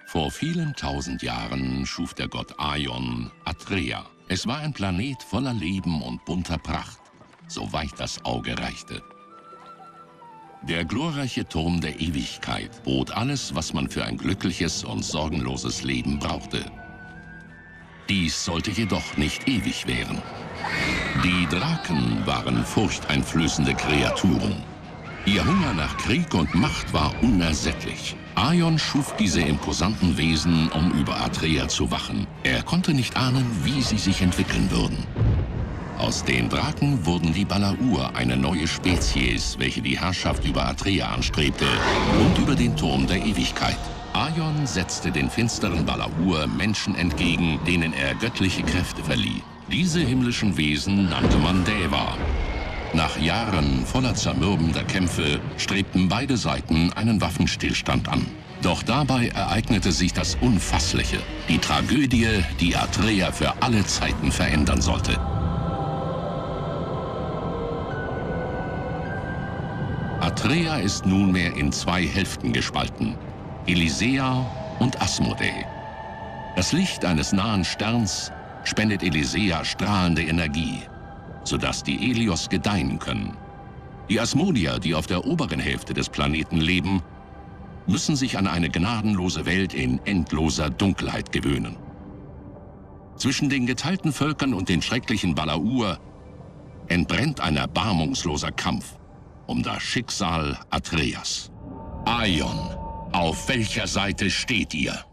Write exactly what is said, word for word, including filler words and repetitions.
Vor vielen tausend Jahren schuf der Gott Aion Atreia. Es war ein Planet voller Leben und bunter Pracht, soweit das Auge reichte. Der glorreiche Turm der Ewigkeit bot alles, was man für ein glückliches und sorgenloses Leben brauchte. Dies sollte jedoch nicht ewig währen. Die Draken waren furchteinflößende Kreaturen. Ihr Hunger nach Krieg und Macht war unersättlich. Aion schuf diese imposanten Wesen, um über Atreia zu wachen. Er konnte nicht ahnen, wie sie sich entwickeln würden. Aus den Draken wurden die Balaur, eine neue Spezies, welche die Herrschaft über Atreia anstrebte und über den Turm der Ewigkeit. Aion setzte den finsteren Balaur Menschen entgegen, denen er göttliche Kräfte verlieh. Diese himmlischen Wesen nannte man Deva. Nach Jahren voller zermürbender Kämpfe strebten beide Seiten einen Waffenstillstand an. Doch dabei ereignete sich das Unfassliche, die Tragödie, die Atreia für alle Zeiten verändern sollte. Atreia ist nunmehr in zwei Hälften gespalten, Elysea und Asmodee. Das Licht eines nahen Sterns spendet Elysea strahlende Energie, sodass die Helios gedeihen können. Die Asmodier, die auf der oberen Hälfte des Planeten leben, müssen sich an eine gnadenlose Welt in endloser Dunkelheit gewöhnen. Zwischen den geteilten Völkern und den schrecklichen Balaur entbrennt ein erbarmungsloser Kampf um das Schicksal Atreias. Aion, auf welcher Seite steht ihr?